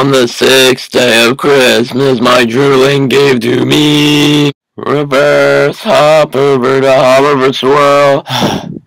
On the sixth day of Christmas, my drooling gave to me. Reverse hop over to hop over swirl.